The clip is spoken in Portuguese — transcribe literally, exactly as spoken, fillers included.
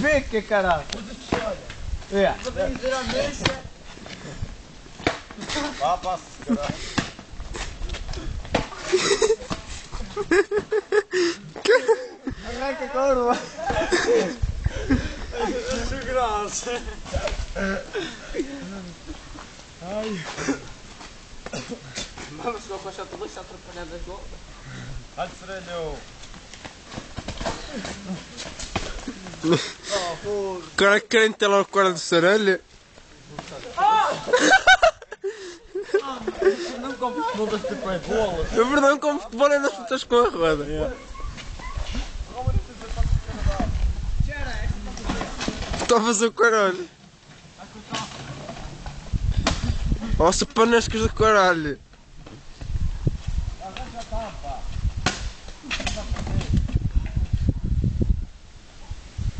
Vê que caralho. É. Vem dizer a mesa. Vá, passa, caralho. Arranca a curva. Que graça. Ai. Vamos com a chata dois, está atrapalhando as golas. Ai, sereno. Cara que querem ter lá o cara de sarelha. Não compro futebol das tipo é bola. É verdade, como futebol é das putas com a roda. Está a fazer o caralho. Nossa, panescas do caralho.